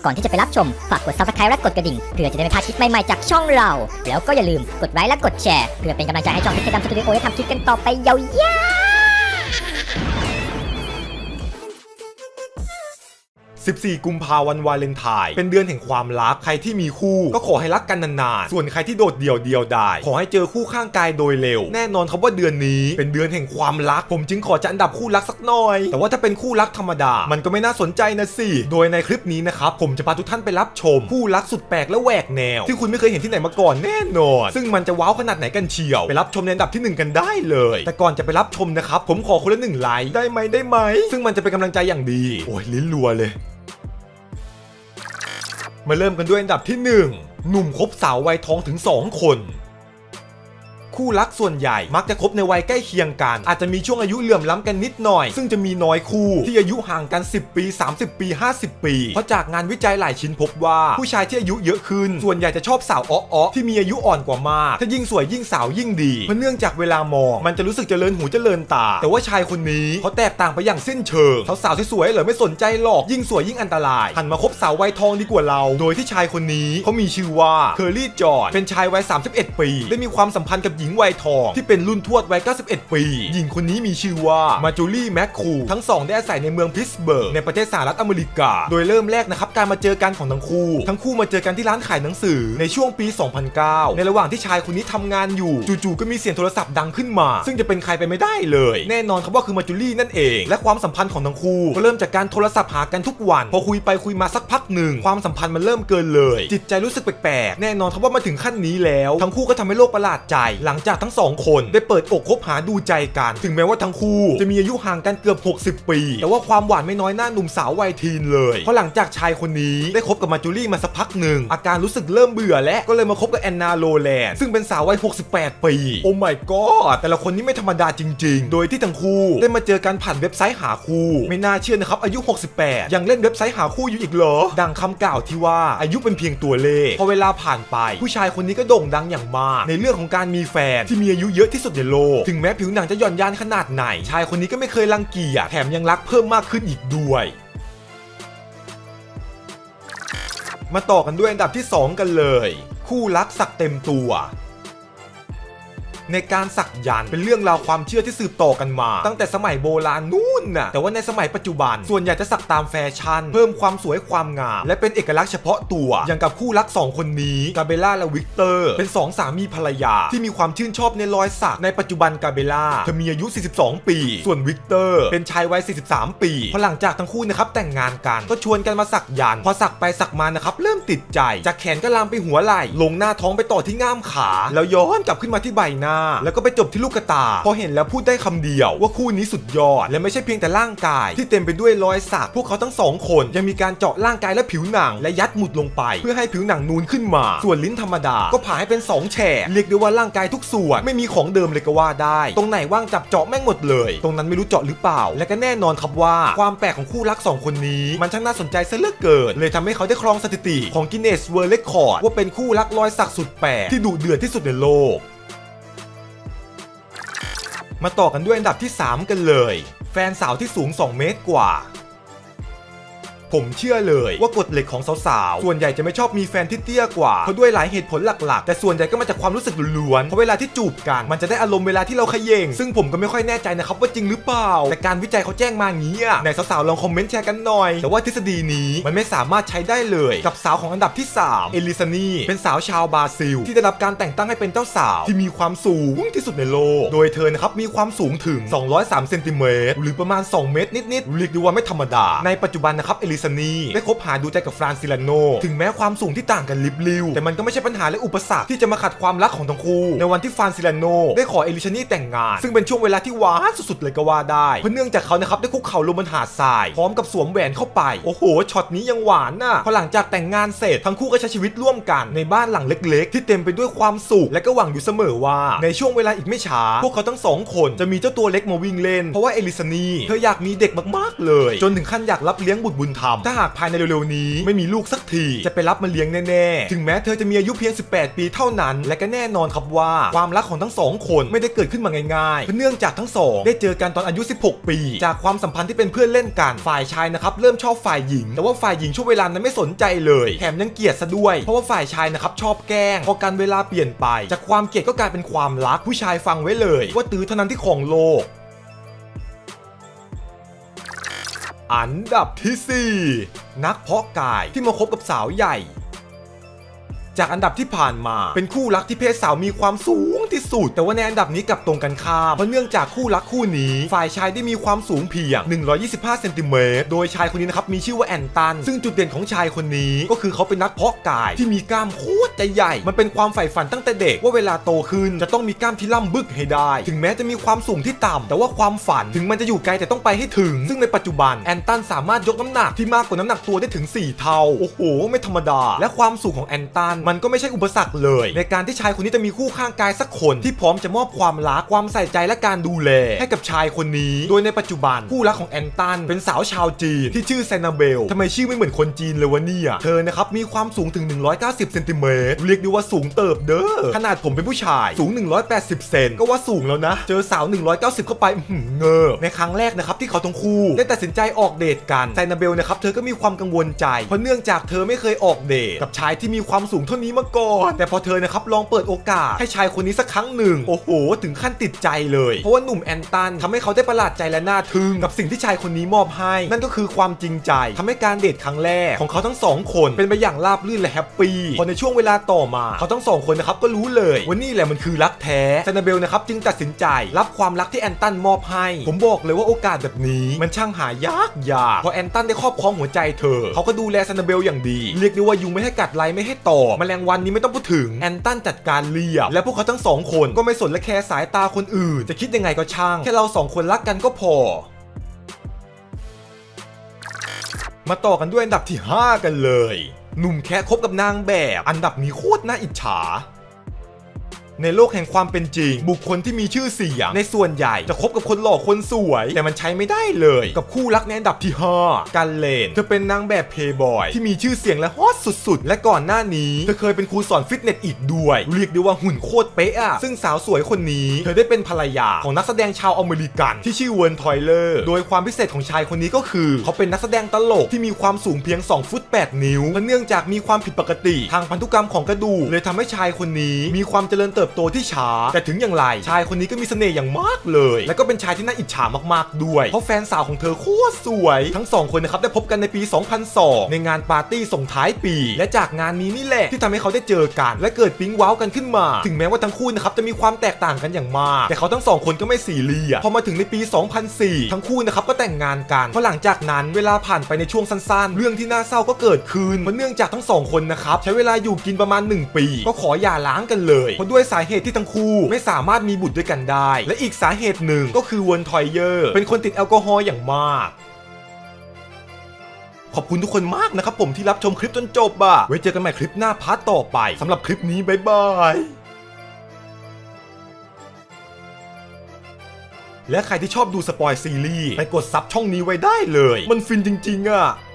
ก่อนที่จะไปรับชมฝากกด Subscribe และกดกระดิ่งเพื่อจะได้ไม่พลาดคลิปใหม่ๆจากช่องเราแล้วก็อย่าลืมกดไลค์และกดแชร์เพื่อเป็นกำลังใจให้ช่องพิธีกรรมสตูดิโอได้ทำคลิปกันต่อไปยาวๆ 14 กุมภาพันธ์วาเลนไทน์เป็นเดือนแห่งความรักใครที่มีคู่ก็ขอให้รักกันนานๆส่วนใครที่โดดเดี่ยวได้ขอให้เจอคู่ข้างกายโดยเร็วแน่นอนครับว่าเดือนนี้เป็นเดือนแห่งความรักผมจึงขอจัดอันดับคู่รักสักหน่อยแต่ว่าถ้าเป็นคู่รักธรรมดามันก็ไม่น่าสนใจนะสิโดยในคลิปนี้นะครับผมจะพาทุกท่านไปรับชมคู่รักสุดแปลกและแหวกแนวที่คุณไม่เคยเห็นที่ไหนมาก่อนแน่นอนซึ่งมันจะว้าวขนาดไหนกันเชียวไปรับชมในอันดับที่1กันได้เลยแต่ก่อนจะไปรับชมนะครับผมขอคนละ1ไลค์ได้ไหมซึ่งมันจะเป็นกำลังใจอย่างดีโอ้ยลิ้นรัวเลยมาเริ่มกันด้วยอันดับที่1หนุ่มคบสาววัยทองถึง2คนคู่รักส่วนใหญ่มักจะคบในวัยใกล้เคียงกันอาจจะมีช่วงอายุเหลื่อมล้ำกันนิดหน่อยซึ่งจะมีน้อยคู่ที่อายุห่างกัน10 ปี30 ปี50 ปีเพราะจากงานวิจัยหลายชิ้นพบว่าผู้ชายที่อายุเยอะขึ้นส่วนใหญ่จะชอบสาวอ้อที่มีอายุอ่อนกว่ามากถ้ายิ่งสวยยิ่งสาวยิ่งดีเพราะเนื่องจากเวลามองมันจะรู้สึกเจริญหูเจริญตาแต่ว่าชายคนนี้เขาแตกต่างไปอย่างสิ้นเชิงสาวๆที่สวยเหรอไม่สนใจหรอกยิ่งสวยยิ่งอันตรายหันมาคบสาววัยทองดีกว่าเราโดยที่ชายคนนี้เขามีชื่อว่าเคอร์รี่จอร์จเป็นชายวัย31 ปีได้มีความสัมพันธ์กับหญิงวัยทองที่เป็นรุ่นทวดวัย91 ปีหญิงคนนี้มีชื่อว่ามาจูลี่แมคคูทั้งสองได้อาศัยในเมืองพิตสเบิร์กในประเทศสหรัฐอเมริกาโดยเริ่มแรกนะครับการมาเจอกันของทั้งคู่มาเจอกันที่ร้านขายหนังสือในช่วงปี 2009 ในระหว่างที่ชายคนนี้ทำงานอยู่จู่ๆก็มีเสียงโทรศัพท์ดังขึ้นมาซึ่งจะเป็นใครไปไม่ได้เลยแน่นอนครับว่าคือมาจูลี่นั่นเองและความสัมพันธ์ของทั้งคู่ก็เริ่มจากการโทรศัพท์หากันทุกวันพอคุยไปคุยมาสักพักหนึ่งความสัมพันธ์มันเริ่มเกินเลยจิตใจรู้สึกแปลกๆแน่นอนครับว่ามาถึงขั้นนี้แล้วทั้งคู่ก็ทำให้โลกประหลาดใจหลังจากทั้ง2คนได้เปิดอกคบหาดูใจกันถึงแม้ว่าทั้งคู่จะมีอายุห่างกันเกือบ60 ปีแต่ว่าความหวานไม่น้อยหน้าหนุ่มสาววัยทีนเลยเพราะหลังจากชายคนนี้ได้คบกับมาจูลี่มาสักพักหนึ่งอาการรู้สึกเริ่มเบื่อและก็เลยมาคบกับแอนนาโรแลนด์ซึ่งเป็นสาววัย68 ปีโอ้ my god แต่ละคนนี้ไม่ธรรมดาจริงๆโดยที่ทั้งคู่ได้มาเจอกันผ่านเว็บไซต์หาคู่ไม่น่าเชื่อนะครับอายุ68ยังเล่นเว็บไซต์หาคู่อยู่อีกเหรอดังคำกล่าวที่ว่าอายุเป็นเพียงตัวเลขพอเวลาผ่านไปผู้ชายคนนี้ก็โด่งดังอย่างมากในเรื่องของการมีแฟนที่มีอายุเยอะที่สุดในโลกถึงแม้ผิวหนังจะหย่อนยานขนาดไหนชายคนนี้ก็ไม่เคยรังเกียจแถมยังรักเพิ่มมากขึ้นอีกด้วยมาต่อกันด้วยอันดับที่2กันเลยคู่รักสักเต็มตัวในการสักยันต์เป็นเรื่องราวความเชื่อที่สืบต่อกันมาตั้งแต่สมัยโบราณนู่นน่ะแต่ว่าในสมัยปัจจุบันส่วนใหญ่จะสักตามแฟชั่นเพิ่มความสวยความงามและเป็นเอกลักษณ์เฉพาะตัวอย่างกับคู่รัก2คนนี้กาเบล่าและวิกเตอร์เป็น2สามีภรรยาที่มีความชื่นชอบในรอยสักในปัจจุบันกาเบล่าเธอมีอายุ42 ปีส่วนวิกเตอร์เป็นชายวัย43 ปีพอหลังจากทั้งคู่นะครับแต่งงานกันก็ชวนกันมาสักยันต์พอสักไปสักมานะครับเริ่มติดใจจากแขนก็ลามไปหัวไหล่ลงหน้าท้องไปต่อที่ง่ามขาแล้วย้อนกลับขึ้นมาที่ใบหน้าแล้วก็ไปจบที่ลูกตาพอเห็นแล้วพูดได้คำเดียวว่าคู่นี้สุดยอดและไม่ใช่เพียงแต่ร่างกายที่เต็มไปด้วยรอยสักพวกเขาทั้ง2คนยังมีการเจาะร่างกายและผิวหนังและยัดหมุดลงไปเพื่อให้ผิวหนังนูนขึ้นมาส่วนลิ้นธรรมดาก็ผ่าให้เป็น2แฉกเรียกได้ว่าร่างกายทุกส่วนไม่มีของเดิมเลยก็ว่าได้ตรงไหนว่างจับเจาะแม่งหมดเลยตรงนั้นไม่รู้เจาะหรือเปล่าและก็แน่นอนครับว่าความแปลกของคู่รัก2คนนี้มันช่างน่าสนใจซะเหลือเกินเลยทำให้เขาได้ครองสถิติของกินเนสเวิลด์เรคคอร์ดว่าเป็นคู่รักรอยสักสุดแปลกที่ดุเดือดที่สุดในโลกมาต่อกันด้วยอันดับที่3กันเลยแฟนสาวที่สูง2 เมตรกว่าผมเชื่อเลยว่ากฎเหล็กของสาวๆส่วนใหญ่จะไม่ชอบมีแฟนที่เตี้ยกว่าเพราะด้วยหลายเหตุผลหลักๆแต่ส่วนใหญ่ก็มาจากความรู้สึกล้วนๆเพราะเวลาที่จูบกันมันจะได้อารมณ์เวลาที่เราเขย่งซึ่งผมก็ไม่ค่อยแน่ใจนะครับว่าจริงหรือเปล่าแต่การวิจัยเขาแจ้งมาอย่างนี้ไหนสาวๆลองคอมเมนต์แชร์กันหน่อยแต่ว่าทฤษฎีนี้มันไม่สามารถใช้ได้เลยกับสาวของอันดับที่3เอลิซานีเป็นสาวชาวบราซิลที่ได้รับการแต่งตั้งให้เป็นเจ้าสาวที่มีความสูงที่สุดในโลกโดยเธอนะครับมีความสูงถึง203 เซนติเมตรหรือประมาณ2 เมตรนิดๆเรียกได้ว่าไม่ธรรมดาในปัจจุบันนะครับเอลิซานีได้คบหาดูใจกับฟรานซิลาโนถึงแม้ความสูงที่ต่างกันลิบลิ่วแต่มันก็ไม่ใช่ปัญหาและอุปสรรคที่จะมาขัดความรักของทั้งคู่ในวันที่ฟรานซิลาโนได้ขอเอลิซานีแต่งงานซึ่งเป็นช่วงเวลาที่หวานสุดๆเลยก็ว่าได้เพราะเนื่องจากเขานะครับได้คุกเข่าลงบนหาดทรายพร้อมกับสวมแหวนเข้าไปโอ้โหช็อตนี้ยังหวานน่ะพอหลังจากแต่งงานเสร็จทั้งคู่ก็ใช้ชีวิตร่วมกันในบ้านหลังเล็กๆที่เต็มไปด้วยความสุขและก็หวังอยู่เสมอว่าในช่วงเวลาอีกไม่ช้าพวกเขาทั้ง2คนจะมีเจ้าตัวเล็กมาวิ่งเล่นเพราะว่าเอลิซานีเธออยากมีเด็กมากๆเลยจนถึงขั้นอยากรับเลี้ยงบุตรบุญธรรำถ้าหากภายในเร็วๆนี้ไม่มีลูกสักทีจะไปรับมาเลี้ยงแน่ๆถึงแม้เธอจะมีอายุเพียง18 ปีเท่านั้นและก็แน่นอนครับว่าความรักของทั้ง2คนไม่ได้เกิดขึ้นมาง่ายๆเพราะเนื่องจากทั้งสองได้เจอกันตอนอายุ16 ปีจากความสัมพันธ์ที่เป็นเพื่อนเล่นกันฝ่ายชายนะครับเริ่มชอบฝ่ายหญิงแต่ว่าฝ่ายหญิงช่วงเวลานั้นไม่สนใจเลยแถมยังเกลียดซะด้วยเพราะว่าฝ่ายชายนะครับชอบแกล้งพอการเวลาเปลี่ยนไปจากความเกลียดก็กลายเป็นความรักผู้ชายฟังไว้เลยว่าตื้อเท่านั้นที่ครองโลกอันดับที่ 4 นักเพาะกายที่มาคบกับสาวใหญ่จากอันดับที่ผ่านมาเป็นคู่รักที่เพศสาวมีความสูงที่สุดแต่ว่าในอันดับนี้กลับตรงกันข้ามเพราะเนื่องจากคู่รักคู่นี้ฝ่ายชายได้มีความสูงเพียง125เซนติเมตรโดยชายคนนี้นะครับมีชื่อว่าแอนตันซึ่งจุดเด่นของชายคนนี้ก็คือเขาเป็นนักเพาะกายที่มีกล้ามโคตรจะใหญ่มันเป็นความใฝ่ฝันตั้งแต่เด็กว่าเวลาโตขึ้นจะต้องมีกล้ามที่ล่ำบึกให้ได้ถึงแม้จะมีความสูงที่ต่ำแต่ว่าความฝันถึงมันจะอยู่ไกลแต่ต้องไปให้ถึงซึ่งในปัจจุบันแอนตันสามารถยกน้ำหนักที่มากกว่าน้ำหนักตัวได้ถึง4 เท่าโอ้โหไม่ธรรมดาและความสูงของแอนตันมันก็ไม่ใช่อุปสรรคเลยในการที่ชายคนนี้จะมีคู่ข้างกายสักคนที่พร้อมจะมอบความรักความใส่ใจและการดูแลให้กับชายคนนี้โดยในปัจจุบันคู่รักของแอนตันเป็นสาวชาวจีนที่ชื่อแซนาเบลทำไมชื่อไม่เหมือนคนจีนเลยวะเนี่ยเธอนะครับมีความสูงถึง190เซนติเมตรเรียกได้ว่าสูงเติบเด้อขนาดผมเป็นผู้ชายสูง180เซนก็ว่าสูงแล้วนะเจอสาว190เข้าไปเงอในครั้งแรกนะครับที่เขาทั้งคู่ได้ตัดสินใจออกเดทกันแซนาเบลนะครับเธอก็มีความกังวลใจเพราะเนื่องจากเธอไม่เคยออกเดทกับชายที่มีความสูงเท่านี้มาก่อนแต่พอเธอนะครับลองเปิดโอกาสให้ชายคนนี้สักครั้งหนึ่งโอ้โหถึงขั้นติดใจเลยเพราะว่าหนุ่มแอนตันทำให้เขาได้ประหลาดใจและน่าทึ่งกับสิ่งที่ชายคนนี้มอบให้นั่นก็คือความจริงใจทำให้การเดทครั้งแรกของเขาทั้ง2คนเป็นไปอย่างราบรื่นและแฮปปี้พอในช่วงเวลาต่อมาเขาทั้ง2คนนะครับก็รู้เลยว่านี่แหละมันคือรักแท้ซานาเบลนะครับจึงตัดสินใจรับความรักที่แอนตันมอบให้ผมบอกเลยว่าโอกาสแบบนี้มันช่างหายากพอแอนตันได้ครอบครองหัวใจเธอเขาก็ดูแลซานาเบลอย่างดีเรียกได้ว่ายุงไม่ให้กัดไรไม่ให้ต่อแมลงวันนี้ไม่ต้องพูดถึงแอนตันจัดการเรียบและพวกเขาทั้ง2คนก็ไม่สนและแคร์สายตาคนอื่นจะคิดยังไงก็ช่างแค่เรา2คนรักกันก็พอมาต่อกันด้วยอันดับที่ 5 กันเลยหนุ่มแค่คบกับนางแบบอันดับนี้โคตรน่าอิจฉาในโลกแห่งความเป็นจริงบุคคลที่มีชื่อเสียงในส่วนใหญ่จะคบกับคนหล่อคนสวยแต่มันใช้ไม่ได้เลยกับคู่รักในอันดับที่ 5 กันเลนเธอเป็นนางแบบเพย์บอยที่มีชื่อเสียงและฮอตสุดๆและก่อนหน้านี้เธอเคยเป็นครูสอนฟิตเนสอีกด้วยเรียกได้ว่าหุ่นโคตรเป๊ะอะซึ่งสาวสวยคนนี้เธอได้เป็นภรรยาของนักแสดงชาวอเมริกันที่ชื่อเวิร์นทอยเลอร์โดยความพิเศษของชายคนนี้ก็คือเขาเป็นนักแสดงตลกที่มีความสูงเพียง2 ฟุต 8 นิ้วและเนื่องจากมีความผิดปกติทางพันธุกรรมของกระดูกเลยทำให้ชายคนนี้มีความเจริญเติบโตที่ช้าแต่ถึงอย่างไรชายคนนี้ก็มีเสน่ห์อย่างมากเลยและก็เป็นชายที่น่าอิจฉามากๆด้วยเพราะแฟนสาวของเธอโคตรสวยทั้ง2คนนะครับได้พบกันในปี 2002 ในงานปาร์ตี้ส่งท้ายปีและจากงานนี้นี่แหละที่ทำให้เขาได้เจอกันและเกิดปิ๊งว้าวกันขึ้นมาถึงแม้ว่าทั้งคู่นะครับจะมีความแตกต่างกันอย่างมากแต่เขาทั้ง2คนก็ไม่ซีเรียสพอมาถึงในปี 2004 ทั้งคู่นะครับก็แต่งงานกันเพราะหลังจากนั้นเวลาผ่านไปในช่วงสั้นๆเรื่องที่น่าเศร้าก็เกิดขึ้นเพราะเนื่องจากทั้ง2คนนะครับใช้เวลาอยู่กินประมาณ1 ปีก็ขอหย่าร้างกันเลยเพราะด้วยสาเหตุที่ทั้งคู่ไม่สามารถมีบุตรด้วยกันได้และอีกสาเหตุหนึ่งก็คือเวิร์นทอยเยอร์เป็นคนติดแอลกอฮอล์อย่างมากขอบคุณทุกคนมากนะครับผมที่รับชมคลิปจนจบไว้เจอกันใหม่คลิปหน้าพาร์ทต่อไปสำหรับคลิปนี้บ๊ายบายและใครที่ชอบดูสปอยซีรีส์ไปกดซับช่องนี้ไว้ได้เลยมันฟินจริงๆ